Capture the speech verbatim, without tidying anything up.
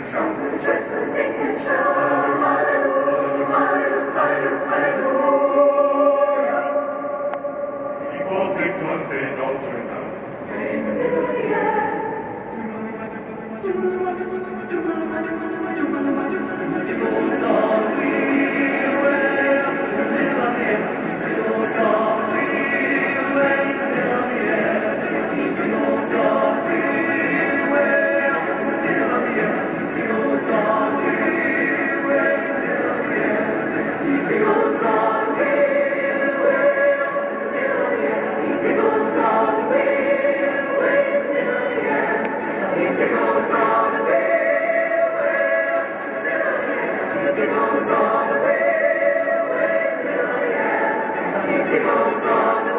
Shout to the church, let us sing and shout, hallelujah, hallelujah, hallelujah. Three, four, six, one, stays all turned out. In the middle of the air. Music goes on, we will. In the middle of the air. Music goes on, we will. In the middle of the air. Music goes on, we will. In the middle of the air. Music goes on, we will. In the middle of the air. Music goes on, we will. In the middle of the air. Music goes on, we will. In the middle of the air. Music goes on, we will. Music goes on, we will. In the middle of the air. Music goes on.